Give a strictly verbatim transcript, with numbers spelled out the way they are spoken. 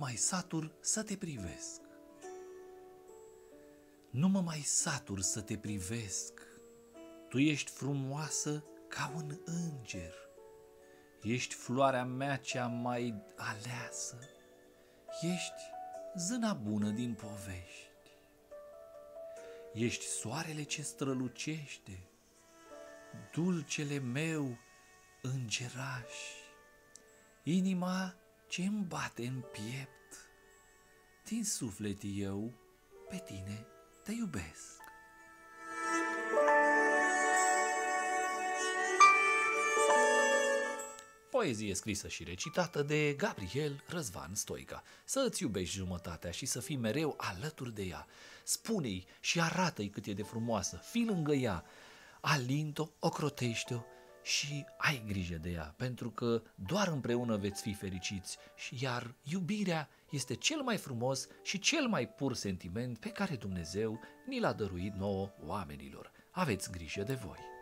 mai satur să te privesc. Nu mă mai satur să te privesc. Tu ești frumoasă ca un înger. Ești floarea mea cea mai aleasă. Ești zâna bună din povești. Ești soarele ce strălucește, dulcele meu îngeraș, inima ce îmi bate în piept. Din suflet eu pe tine te iubesc. Poezie scrisă și recitată de Gabriel Răzvan Stoica. Să îți iubești jumătatea și să fii mereu alături de ea. Spune-i și arată-i cât e de frumoasă, fii lângă ea, alint-o, ocrotește-o și ai grijă de ea, pentru că doar împreună veți fi fericiți, iar iubirea este cel mai frumos și cel mai pur sentiment pe care Dumnezeu ni l-a dăruit nouă oamenilor. Aveți grijă de voi!